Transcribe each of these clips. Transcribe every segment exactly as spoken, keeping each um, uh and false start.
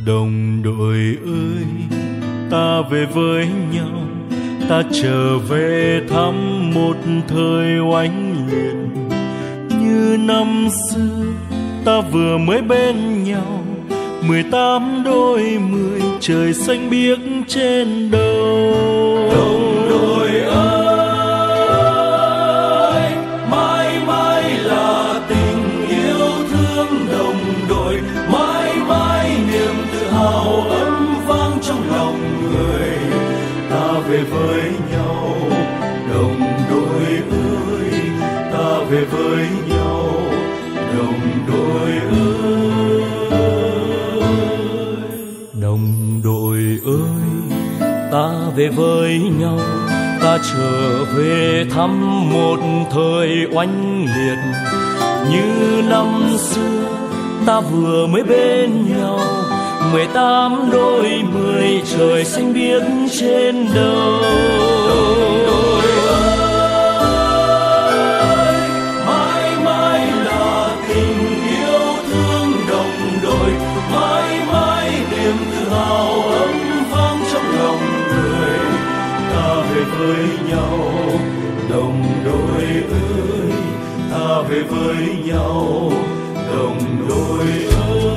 Đồng đội ơi, ta về với nhau, ta trở về thăm một thời oanh liệt. Như năm xưa ta vừa mới bên nhau, mười tám đôi mươi trời xanh biếc trên đầu. Đồng đội ơi, mãi mãi là tình yêu thương đồng đội, mãi mãi niềm tự hào ấm vang trong lòng người. Ta về với nhau, đồng đội ơi, ta về với nhau, đồng đội ơi. Đồng đội ơi, ta về với nhau, ta trở về thăm một thời oanh liệt. Như năm xưa ta vừa mới bên nhau, mười tám đôi mươi trời xanh biếc trên đầu. Đồng đội ơi, mãi mãi là tình yêu thương đồng đội, mãi mãi niềm tự hào ấm vang trong lòng người. Ta về với nhau, đồng đội ơi, ta về với nhau, đồng đội ơi.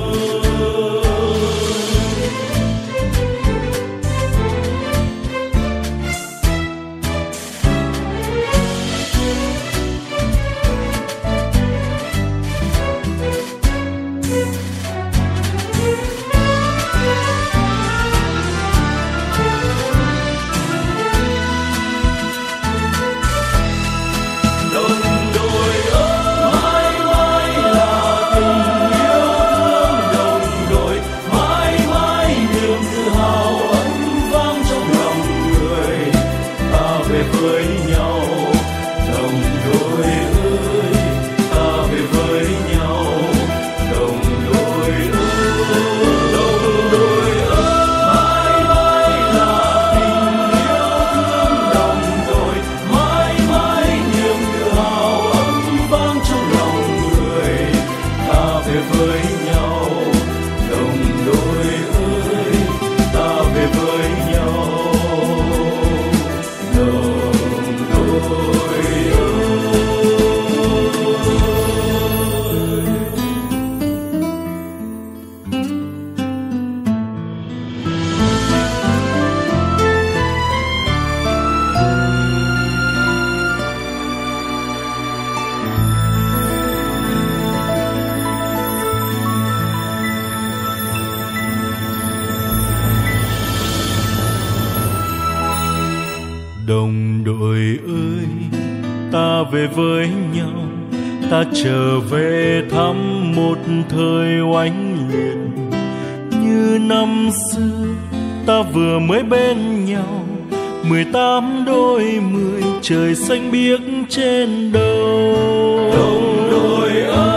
Đồng đội ơi, ta về với nhau, ta trở về thăm một thời oanh liệt. Như năm xưa ta vừa mới bên nhau, mười tám đôi mươi trời xanh biếc trên đầu. Đồng đội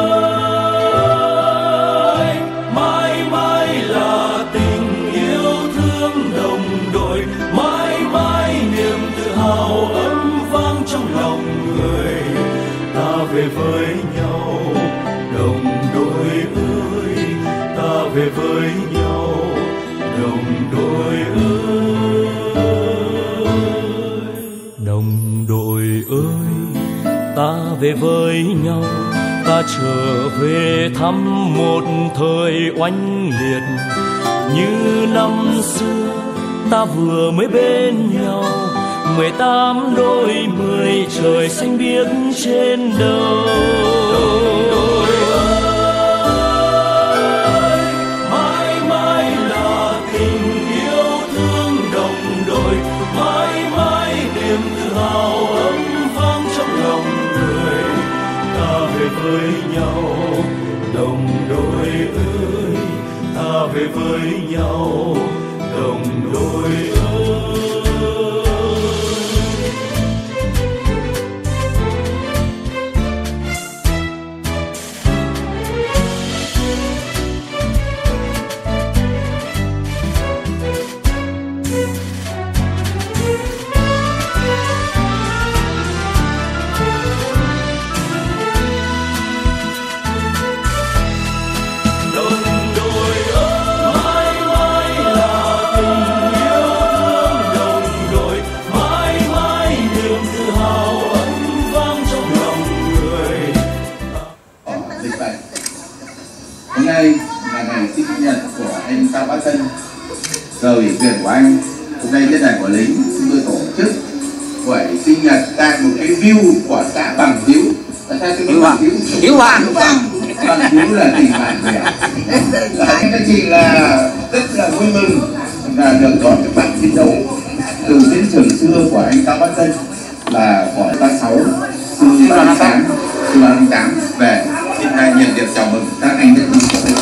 ơi, mãi mãi là tình yêu thương đồng đội, mãi mãi niềm tự hào ấm vang trong lòng người. Ta về với nhau, đồng đội ơi, ta về với nhau, đồng đội ơi. Đồng đội ơi, ta về với nhau, ta trở về thăm một thời oanh liệt. Như năm xưa ta vừa mới bên nhau, mười tám đôi mươi trời xanh biếc trên đầu. Đồng đội ơi, mãi mãi là tình yêu thương đồng đội, mãi mãi niềm tự hào ấm vang trong lòng người. Ta về với nhau, đồng đội ơi, ta về với nhau, đồng đội ơi. Đồng đội ơi, mãi Hôm nay là ngày sinh nhật của anh Cao Bá Tân, giờ ủy quyền của anh. Hôm nay trên đài của lính chúng tôi tổ chức buổi sinh nhật tại một cái view của xã Bằng Hiếu. Tại sao tôi nói Bằng Hiếu? Hiếu Bằng. Bằng Hiếu là tình bạn bè. Các chị là rất là vui mừng là được đón các bạn chiến đấu từ chiến trường xưa của anh Cao Bá Tân là của ba sáu sư ba mươi tám sư ba mươi tám về xin nhiệt liệt chào mừng các anh rất vui.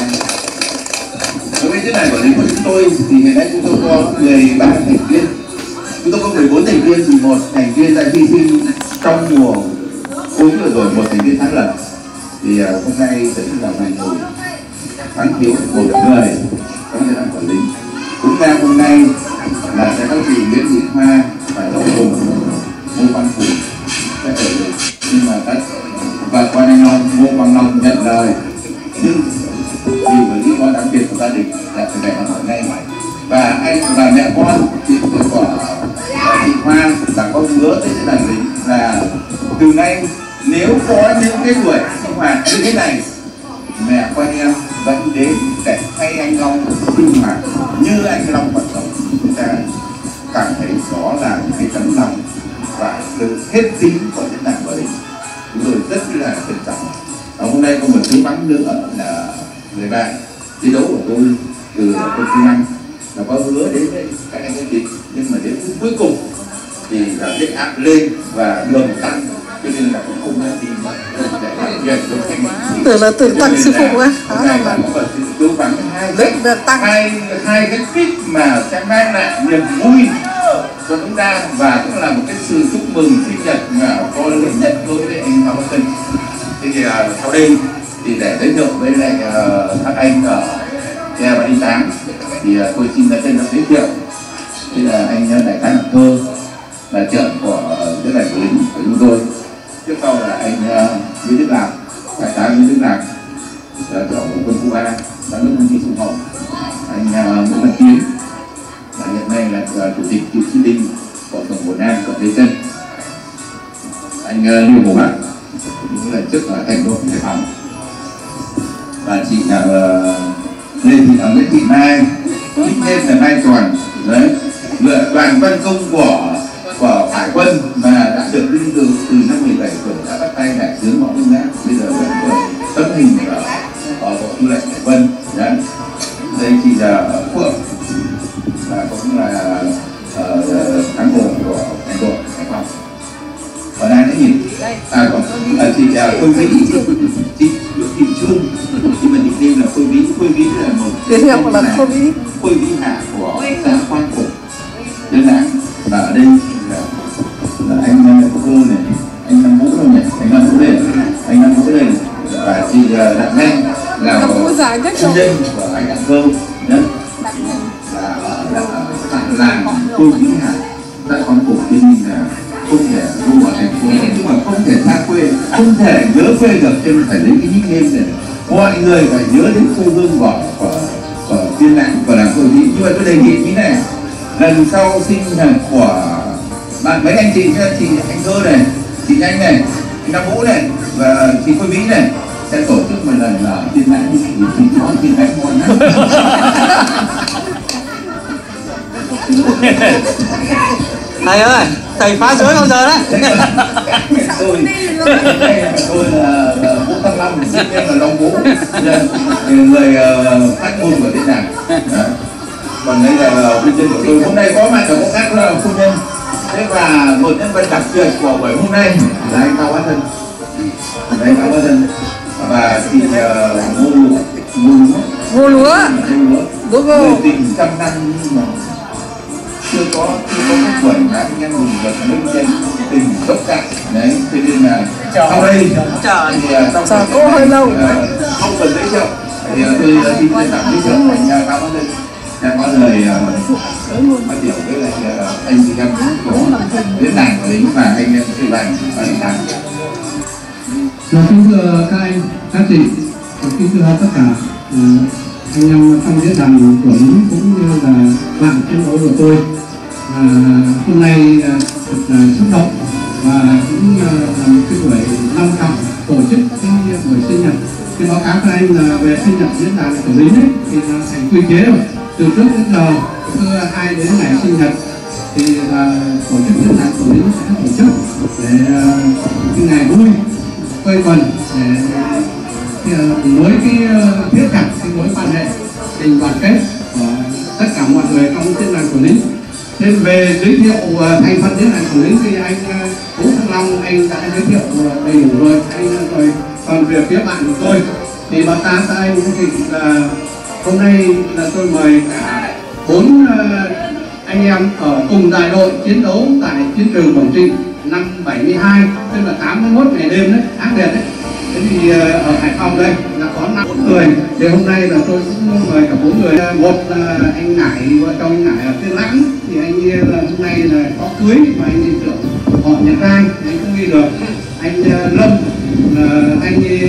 Đối với cái này của lính của chúng tôi thì hiện nay chúng tôi có mười ba thành viên, chúng tôi có mười bốn thành viên thì một thành viên đã hy sinh trong mùa cúm vừa rồi, một thành viên thắng lợi. Thì uh, hôm nay sẽ là ngày mùng tháng thiếu một người trong thời gian của lính. Cũng ra hôm nay là sẽ có chị Nguyễn Thị Hoa phải đóng cùng Ngô Văn Phủ sẽ ở được, nhưng mà các và quan anh Long Ngô Văn Long nhận lời, nhưng vì với lý do đặc biệt của gia đình là phải để ở ngay. Và anh và mẹ con chị của chị Hoa là có hứa với gia đình là từ nay nếu có những cái buổi sinh hoạt như thế này, mẹ con em vẫn đến để thay anh Long sinh hoạt như anh Long hoạt động. Chúng ta cảm thấy đó là cái tấm lòng và sự hết tính của nhân đảng của mình. Chúng tôi rất là trân trọng. Và hôm nay có một cái bắn nữa là người bạn chiến đấu của tôi từ quân Kinh Anh là có hứa đến với các anh chị, nhưng mà đến phút cuối cùng thì là huyết áp lên và đường tăng, cho nên là cũng không nên đi để làm việc với anh chị. Tưởng là tưởng tăng sư phụ á. Hôm nay là có tư vấn hai được tăng hai hai cái kích mà sẽ mang lại niềm vui cho chúng ta và cũng là một cái sự chúc mừng sinh nhật mà có lớn nhất đối với anh Cao Bá Tân. Thì uh, sau đây thì để giới thiệu với lại uh, các anh ở E bảy tám thì uh, tôi xin tên là giới thiệu. Đây là anh đại tá Ngọc Thơ, là trưởng của cái đại của lính của chúng tôi. Tiếp sau là anh uh, Nguyễn Đức Lạc, đại tá Nguyễn Đức Lạc, là trưởng của quân khu A, giám đốc công ty Sông Hồng. Anh uh, Nguyễn Văn Tiến là hiện nay là uh, chủ tịch cựu chiến binh của tổng bộ Nam quận Lê Chân. Anh uh, Lưu Hồng Bắc cũng là chức ở thành đội Hải Phòng. Và chị là uh, Lê Thị uh, Nguyễn Thị Mai, thích thêm là Mai Tròn đấy, đoàn văn công của của Hải quân mà đã được vinh dự từ năm mười bảy tuổi đã bắt tay đại tướng Võ Nguyên Giáp, bây giờ vẫn còn tấm hình ở, ở bộ tư lệnh Hải quân đấy. Đây chị là Phượng và cũng là uh, cán bộ của thành đội Hải Phòng. Còn ai nữa nhỉ? À còn à, chị là Khôi Vĩ, chị Nguyễn Thị Trương, nhưng mà nickname là Khôi Vĩ. Khôi Vĩ là một Việt Nam là Khôi Vĩ, Khôi Vĩ Hạ của xã Quang Phục Nhân Lãng. Và ở đây là, là anh cô này, anh Nam Vũ đâu nhỉ? Anh Nam Vũ đây, anh Nam Vũ đây, và chị Đặng Nhanh là công nhân của anh Đặng Cơ đấy, là ở làng Khôi Vĩ Hạ xã Quang Phục. Cho nên là không thể luôn ở thành phố, nhưng mà không thể xa quê, không thể nhớ quê được, cho nên phải lấy cái nickname này. Mọi người phải nhớ đến quê hương của của của Tiên Lãng và làng Khôi Vĩ. Nhưng mà tôi đề nghị như này, lần sau sinh nhật của bạn mấy anh chị, chị anh Thơ này, chị Nhanh này, anh Nam Vũ này và chị Khôi Vĩ này sẽ tổ chức một lần ở Tiên Lãng, thì chị nói Tiên Lãng ngon lắm. thầy ơi, thầy phá rối bao giờ đấy? tôi tôi là Vũ Thăng Long, em là Long Vũ, người phát ngôn của Tiên Lãng. Còn đây là phu nhân của tôi. Hôm nay có mặt ở công tác là phu nhân. Thế và một nhân vật đặc biệt của buổi hôm nay là anh Cao Bá Tân. Anh Cao Bá Tân và chị Ngô Lúa. Ngô Lúa. Ngô Lúa. Người tình trăm năm nhưng mà chưa có chưa có cái buổi mà anh em mình được lên trên tình dốc cạn đấy. Thế nên là sau đây thì chờ cô hơi lâu. Không cần giới thiệu thì tôi xin trân trọng giới thiệu anh Cao Bá Tân. Em có lời phát biểu với lại anh chị em của diễn đàn của lính và anh em sư đoàn và lãnh đạo. Kính thưa các anh, các chị, kính thưa tất cả anh em trong diễn đàn của lính cũng như là bạn chiến đấu của tôi. À, hôm nay thật là xúc động và cũng là một cái buổi long trọng tổ chức cái buổi sinh nhật cái báo cáo của anh là về sinh nhật diễn đàn của lính ấy, thì là thành quy chế rồi. Từ trước đến giờ cứ ai đến ngày sinh nhật thì là tổ chức diễn đàn của lính sẽ tổ chức để cái ngày vui quây quần để nối cái thiết chặt cái mối quan hệ tình đoàn kết của tất cả mọi người trong diễn đàn của lính. Nên về giới thiệu thành phần diễn đàn của lính thì anh Vũ Thăng Long anh đã giới thiệu đầy đủ rồi. Anh rồi còn về phía bạn của tôi thì báo cáo các anh thì là hôm nay là tôi mời cả bốn anh em ở cùng đại đội chiến đấu tại chiến trường Quảng Trị năm bảy mươi hai, tức là tám mươi mốt ngày đêm đấy, ác liệt đấy. Thế thì ở Hải Phòng đây là có năm người, thì hôm nay là tôi cũng mời cả bốn người. Một là anh Ngải, vợ chồng anh Ngải ở Tiên Lãng, thì anh là hôm nay là có cưới mà anh đi trưởng họ Nhật Giang, anh không đi được. Anh Lâm là anh đi,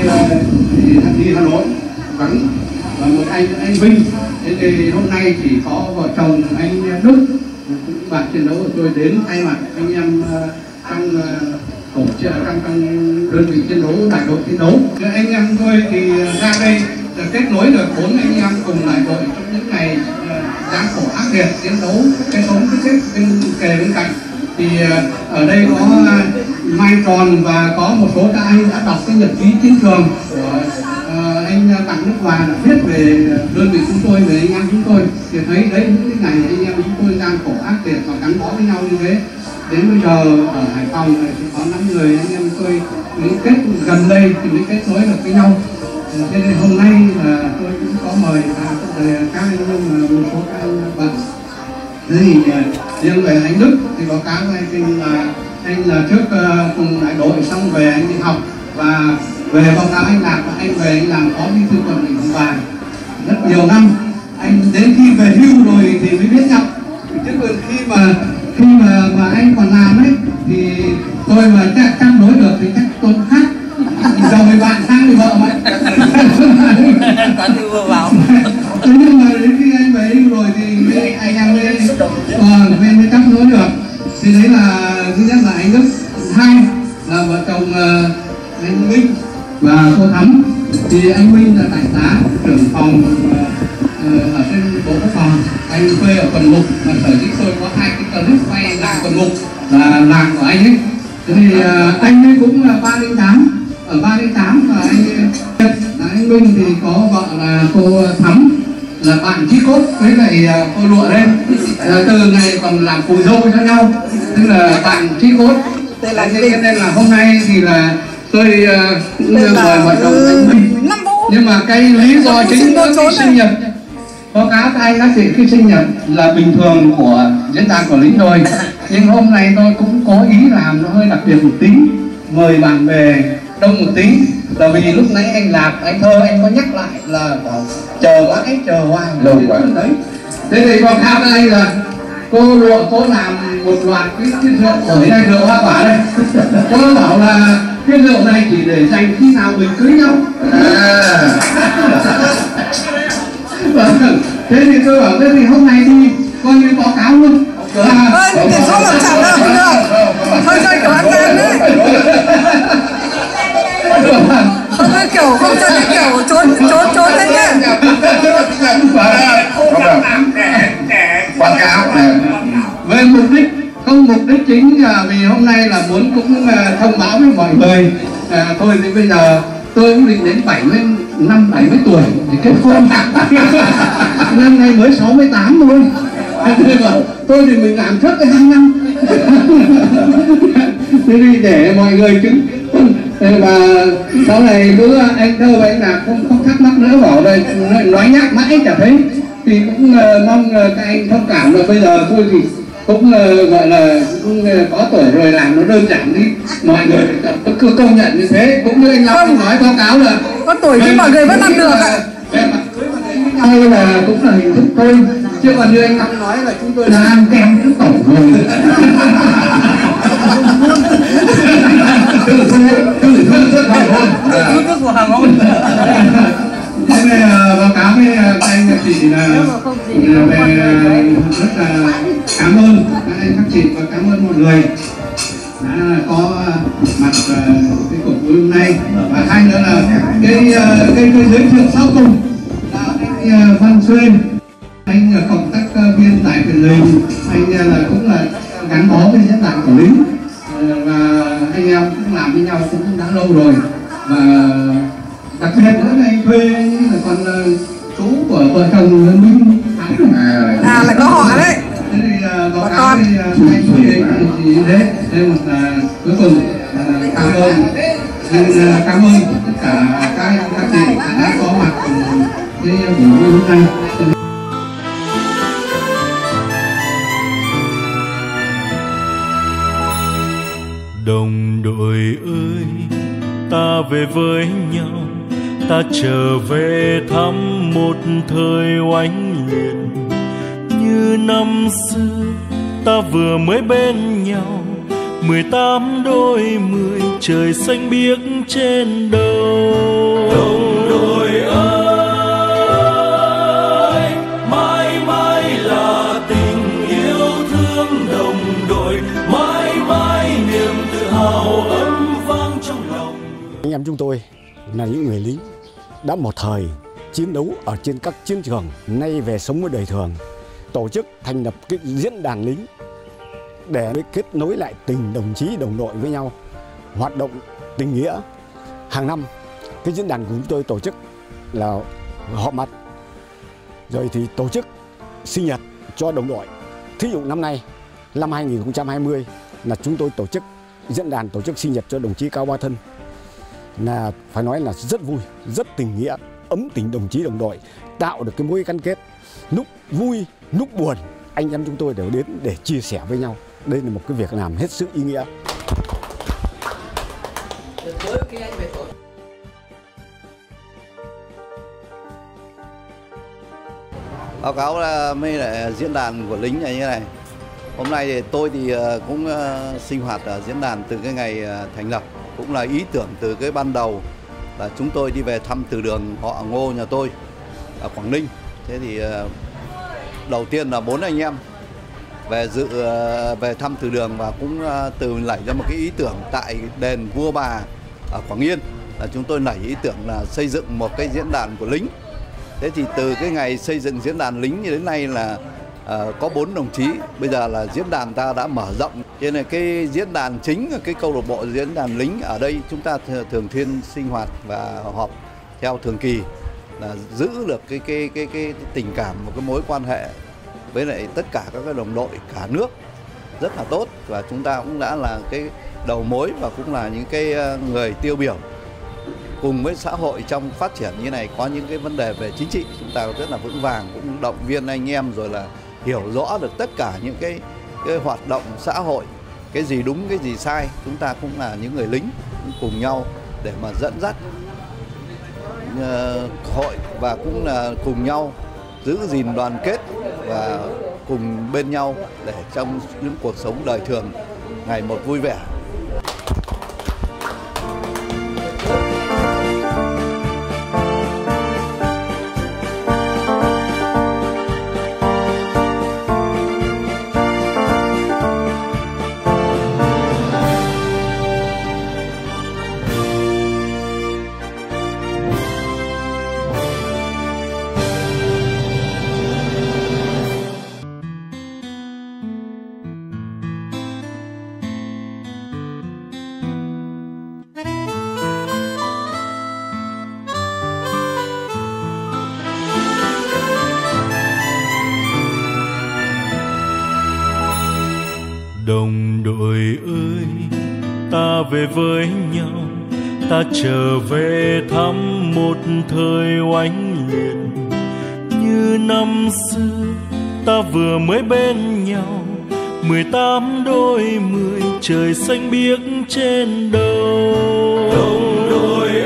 đi Hà Nội vắng, và một anh anh Vinh. Thế thì hôm nay chỉ có vợ chồng anh Đức, bạn chiến đấu của tôi đến thay mặt anh em trong tổ chức trong trong đơn vị chiến đấu, đại đội chiến đấu. Anh em tôi thì ra đây là kết nối được bốn anh em cùng đại đội trong những ngày gian khổ ác liệt chiến đấu cái sống cái chết bên kề bên cạnh. Thì ở đây có Mai Tròn và có một số các anh đã đọc cái nhật ký chiến trường của uh, anh Tặng Nước Hòa đã viết về đơn vị chúng tôi, về anh em chúng tôi. Thì thấy đấy những cái ngày anh em chúng tôi gian khổ ác liệt và gắn bó với nhau như thế. Đến bây giờ ở Hải Phòng này thì có năm người anh em tôi mới kết gần đây thì mới kết nối được với nhau. Cho nên hôm nay là tôi cũng có mời các anh em một số các anh bạn. Thế thì riêng về anh Đức thì báo cáo với anh là anh là trước uh, cùng đại đội xong về anh đi học, và về báo cáo anh Lạc và anh về anh làm phó bí thư quận ủy Hồng Bàng rất nhiều năm. Anh đến khi về hưu rồi thì mới biết nhau, chứ còn khi mà khi mà mà anh còn làm ấy thì tôi mà chắc chăm đối được thì chắc tôi khác giàu người bạn sang người vợ vậy. Có thư vừa vào. Thế nhưng mà đến khi anh về hưu rồi thì anh, anh em mới còn uh, mới chăm đối được. Thì đấy là thứ nhất là anh Đức, hai là vợ chồng uh, anh Minh và cô Thắm. Thì anh Minh là đại tá trưởng phòng uh, uh, ở trên bộ quốc phòng, anh quê ở Quần Mục, mà sở dĩ tôi có hai cái clip quay làng Quần Mục là làng của anh ấy. Thế thì uh, anh ấy cũng là ba linh tám, ở ba linh tám, và anh là anh Minh thì có vợ là cô Thắm, là bạn chí cốt với lại uh, cô Lụa đây, uh, từ ngày còn làm phù dâu cho nhau, tức là bạn chí cốt. Thế là thế nên là hôm nay thì là tôi uh, mời vợ chồng anh Minh, nhưng mà cái lý do chính là cái sinh nhật, báo cáo các anh các chị, cái sinh nhật là bình thường của diễn đàn của lính rồi, nhưng hôm nay tôi cũng có ý làm nó hơi đặc biệt một tí, mời bạn bè đông một tí, là vì lúc nãy anh Lạc, anh Thơ anh có nhắc lại là chờ mãi chờ hoài lâu quá đấy. Thế thì báo cáo các anh là cô Lụa cô làm một loạt cái cái rượu ở đây, rượu hoa quả đây. Cô bảo là cái rượu này chỉ để dành khi nào mình cưới nhau. À. Thế thì tôi bảo thế thì hôm nay đi coi như báo cáo luôn. À, ơi, tiền số làm sao đâu không được. Thôi cho kiểu ăn gian đấy. Không cái kiểu, không cho cái kiểu trốn trốn trốn thế nhá. Quảng cáo về mục đích, không mục đích chính là vì hôm nay là muốn cũng thông báo với mọi người. À, thôi thì bây giờ tôi cũng định đến bảy mươi năm bảy mươi tuổi để kết hôn. Năm nay mới sáu mươi tám thôi. Tôi thì mình làm trước cái hai năm. Thế thì để mọi người chứng. Và sau này cứ anh Thơ và anh Lạc không không thắc mắc nữa, bảo đây nói nhắc mãi chả thấy, thì cũng uh, mong uh, các anh thông cảm là bây giờ tôi thì cũng uh, gọi là cũng uh, có tuổi rồi, làm nó đơn giản đi, mọi người cứ công nhận như thế. Cũng như anh Long nói báo cáo là có tuổi nhưng mọi người vẫn làm được ạ. Hay là cũng là hình thức thôi, chứ còn như anh Long nói là chúng tôi là ăn kem cứ tổng rồi. Thế nên báo cáo với các anh các chị là về rất là cảm ơn các anh các chị và cảm ơn mọi người đã có mặt cái cuộc vui hôm nay. Và hai nữa là cái cái, cái giới thiệu sau cùng là anh Văn Xuyên, anh là cộng tác viên tại truyền hình, anh là cũng là gắn bó với diễn đàn của lính, và anh em cũng làm với nhau cũng đã lâu rồi. Và đặc biệt nữa là anh thuê là con chú của vợ chồng Minh à là có họ đấy. Thế thì báo cáo thì anh thuê thì thế nên là cuối cùng cảm ơn cảm ơn tất cả các anh các chị đã có mặt cái buổi vui hôm nay. Đồng đội ơi, ta về với nhau, ta trở về thăm một thời oanh liệt. Như năm xưa ta vừa mới bên nhau, mười tám đôi mười trời xanh biếc trên đầu. Đồng đội ơi, mãi mãi là tình yêu thương đồng đội, mãi mãi niềm tự hào ấm vang trong lòng. Anh em chúng tôi là những người lính đã một thời chiến đấu ở trên các chiến trường, nay về sống với đời thường, tổ chức thành lập cái diễn đàn lính để kết nối lại tình đồng chí đồng đội với nhau, hoạt động tình nghĩa. Hàng năm cái diễn đàn của chúng tôi tổ chức là họp mặt, rồi thì tổ chức sinh nhật cho đồng đội. Thí dụ năm nay, năm hai nghìn không trăm hai mươi là chúng tôi tổ chức diễn đàn tổ chức sinh nhật cho đồng chí Cao Ba Thân, là phải nói là rất vui, rất tình nghĩa, ấm tình đồng chí đồng đội, tạo được cái mối gắn kết. Lúc vui, lúc buồn, anh em chúng tôi đều đến để chia sẻ với nhau. Đây là một cái việc làm hết sức ý nghĩa. Báo cáo là mấy lại diễn đàn của lính này như này. Hôm nay thì tôi thì cũng sinh hoạt ở diễn đàn từ cái ngày thành lập, cũng là ý tưởng từ cái ban đầu là chúng tôi đi về thăm từ đường họ Ngô nhà tôi ở Quảng Ninh. Thế thì đầu tiên là bốn anh em về dự về thăm từ đường, và cũng từ nảy ra một cái ý tưởng tại đền Vua Bà ở Quảng Yên, là chúng tôi nảy ý tưởng là xây dựng một cái diễn đàn của lính. Thế thì từ cái ngày xây dựng diễn đàn lính như đến nay là uh, có bốn đồng chí, bây giờ là diễn đàn ta đã mở rộng. Cho nên cái diễn đàn chính, cái câu lạc bộ diễn đàn lính ở đây chúng ta thường xuyên sinh hoạt và họp theo thường kỳ, là giữ được cái cái cái cái tình cảm, một cái mối quan hệ với lại tất cả các cái đồng đội cả nước rất là tốt. Và chúng ta cũng đã là cái đầu mối và cũng là những cái người tiêu biểu cùng với xã hội trong phát triển như này. Có những cái vấn đề về chính trị chúng ta rất là vững vàng, cũng động viên anh em, rồi là hiểu rõ được tất cả những cái, cái hoạt động xã hội, cái gì đúng cái gì sai. Chúng ta cũng là những người lính cùng nhau để mà dẫn dắt uh, hội, và cũng là cùng nhau giữ gìn đoàn kết và cùng bên nhau để trong những cuộc sống đời thường ngày một vui vẻ. Đồng đội ơi, ta về với nhau, ta trở về thăm một thời oanh liệt. Như năm xưa ta vừa mới bên nhau, mười tám đôi mười trời xanh biếc trên đầu. Đồng đội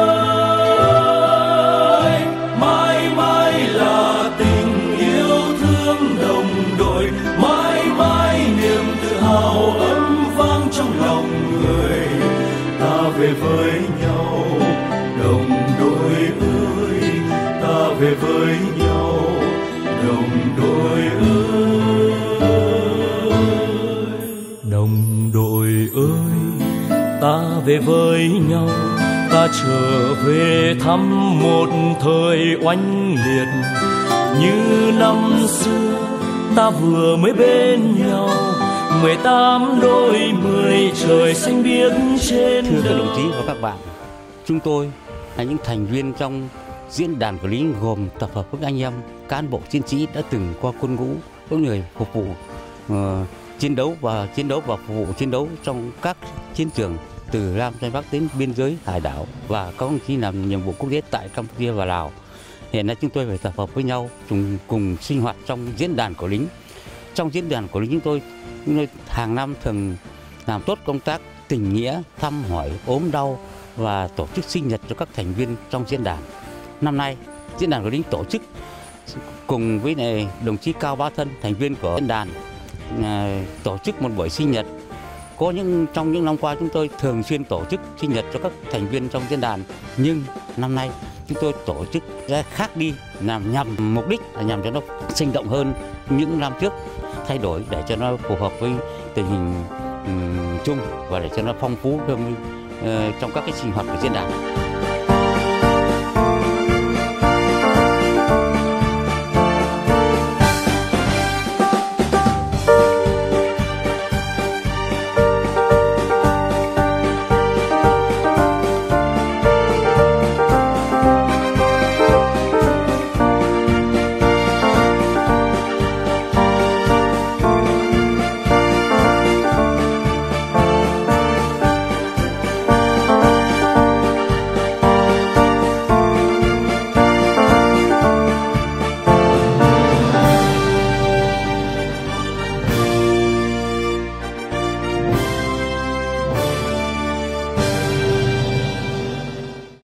ơi, mãi mãi là tình yêu thương đồng đội, mãi mãi niềm tự hào ấm vang trong lòng người. Ta về với nhau, đồng đội ơi, ta về với nhau, đồng đội ơi. Đồng đội ơi, ta về với nhau, ta trở về thăm một thời oanh liệt. Như năm xưa ta vừa mới bên nhau, mười tám đôi mười trời xanh biếc trên Thưa các đời. đồng chí và các bạn, chúng tôi là những thành viên trong diễn đàn của lính gồm tập hợp các anh em cán bộ chiến sĩ đã từng qua quân ngũ, những người phục vụ uh, chiến đấu và chiến đấu và phục vụ chiến đấu trong các chiến trường từ Nam Tây Bắc đến biên giới hải đảo, và các đồng chí làm nhiệm vụ quốc tế tại Campuchia và Lào. Hiện nay chúng tôi phải tập hợp với nhau cùng, cùng sinh hoạt trong diễn đàn của lính. Trong diễn đàn của lính chúng tôi, chúng tôi hàng năm thường làm tốt công tác tình nghĩa, thăm hỏi, ốm đau và tổ chức sinh nhật cho các thành viên trong diễn đàn. Năm nay, diễn đàn của lính tổ chức cùng với này đồng chí Cao Bá Thân, thành viên của diễn đàn, à, tổ chức một buổi sinh nhật. Có những trong những năm qua chúng tôi thường xuyên tổ chức sinh nhật cho các thành viên trong diễn đàn, nhưng năm nay chúng tôi tổ chức khác đi, làm nhằm mục đích là nhằm cho nó sinh động hơn những năm trước, thay đổi để cho nó phù hợp với tình hình um, chung và để cho nó phong phú hơn uh, trong các cái sinh hoạt của diễn đàn.